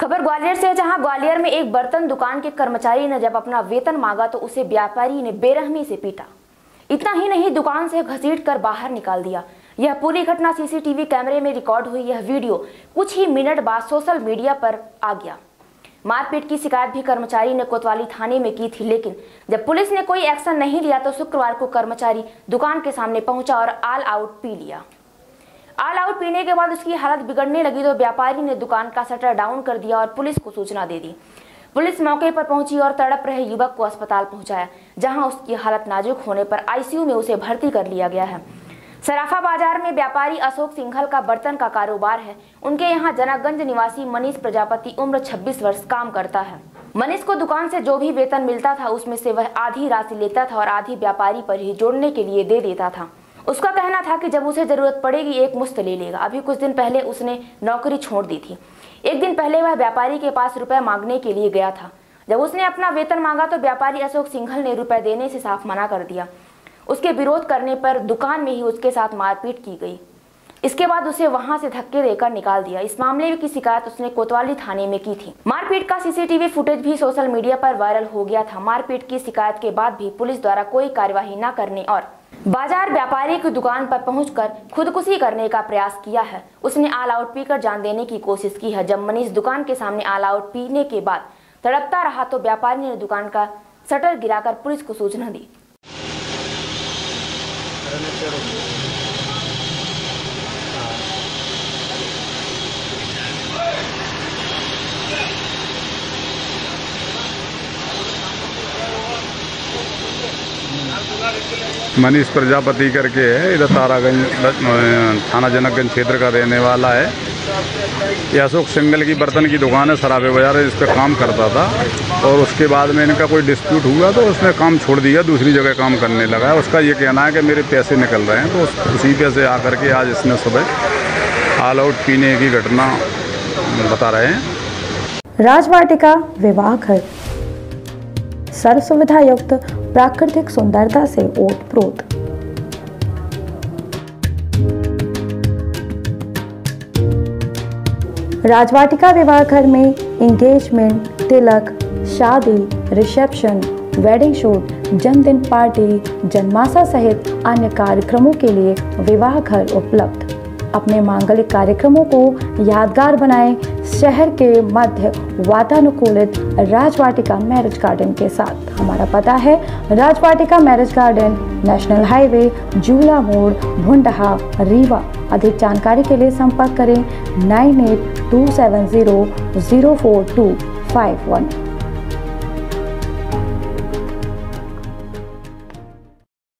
खबर ग्वालियर से है, जहां ग्वालियर में एक बर्तन दुकान के कर्मचारी ने जब अपना वेतन मांगा तो उसे व्यापारी ने बेरहमी से पीटा। इतना ही नहीं, दुकान से घसीट कर बाहर निकाल दिया। यह पूरी घटना सीसीटीवी कैमरे में रिकॉर्ड हुई। यह वीडियो कुछ ही मिनट बाद सोशल मीडिया पर आ गया। मारपीट की शिकायत भी कर्मचारी ने कोतवाली थाने में की थी, लेकिन जब पुलिस ने कोई एक्शन नहीं लिया तो शुक्रवार को कर्मचारी दुकान के सामने पहुंचा और ऑल आउट पी लिया। ऑल आउट पीने के बाद उसकी हालत बिगड़ने लगी तो व्यापारी ने दुकान का शटर डाउन कर दिया और पुलिस को सूचना दे दी। पुलिस मौके पर पहुंची और तड़प रहे युवक को अस्पताल पहुंचाया, जहां उसकी हालत नाजुक होने पर आईसीयू में उसे भर्ती कर लिया गया है। सराफा बाजार में व्यापारी अशोक सिंघल का बर्तन का कारोबार है। उनके यहाँ जनकगंज निवासी मनीष प्रजापति उम्र 26 वर्ष काम करता है। मनीष को दुकान से जो भी वेतन मिलता था उसमें से वह आधी राशि लेता था और आधी व्यापारी पर ही जोड़ने के लिए दे देता था। उसका कहना था कि जब उसे जरूरत पड़ेगी एक मुश्त ले लेगा। अभी कुछ दिन पहले उसने नौकरी छोड़ दी थी। एक दिन पहले वह व्यापारी के पास रुपए मांगने के लिए गया था। जब उसने अपना वेतन मांगा तो व्यापारी अशोक सिंघल ने रुपए देने से साफ मना कर दिया। उसके विरोध करने पर दुकान में ही उसके साथ मारपीट की गई। इसके बाद उसे वहां से धक्के देकर निकाल दिया। इस मामले की शिकायत उसने कोतवाली थाने में की थी। मारपीट का सीसीटीवी फुटेज भी सोशल मीडिया पर वायरल हो गया था। मारपीट की शिकायत के बाद भी पुलिस द्वारा कोई कार्यवाही न करने और बाजार व्यापारी की दुकान पर पहुंचकर खुदकुशी करने का प्रयास किया है। उसने ऑल आउट पीकर जान देने की कोशिश की है। जब मनीष दुकान के सामने ऑल आउट पीने के बाद तड़पता रहा तो व्यापारी ने दुकान का शटर गिराकर पुलिस को सूचना दी। मनीष प्रजापति करके है, इधर तारागंज थाना जनकगंज क्षेत्र का रहने वाला है। यह अशोक सिंघल की बर्तन की दुकान है, सराफे बाजार है, इस पर काम करता था और उसके बाद में इनका कोई डिस्प्यूट हुआ तो उसने काम छोड़ दिया, दूसरी जगह काम करने लगा। उसका ये कहना है कि मेरे पैसे निकल रहे हैं, तो उसी पे से आकर के आज इसने सुबह ऑल आउट पीने की घटना बता रहे हैं। राजवाटिका विवाह घर सर्व सुविधा युक्त प्राकृतिक सुंदरता से ओतप्रोत। राजवाटिका विवाह घर में एंगेजमेंट, तिलक, शादी, रिसेप्शन, वेडिंग शूट, जन्मदिन पार्टी, जन्माशा सहित अन्य कार्यक्रमों के लिए विवाह घर उपलब्ध। अपने मांगलिक कार्यक्रमों को यादगार बनाएं शहर के मध्य वातानुकूलित राजवाटिका मैरिज गार्डन के साथ। हमारा पता है Rajvatika marriage garden, national highway, Jula मोड़, भुंडहा, रीवा। अधिक जानकारी के लिए संपर्क करें 9827004251।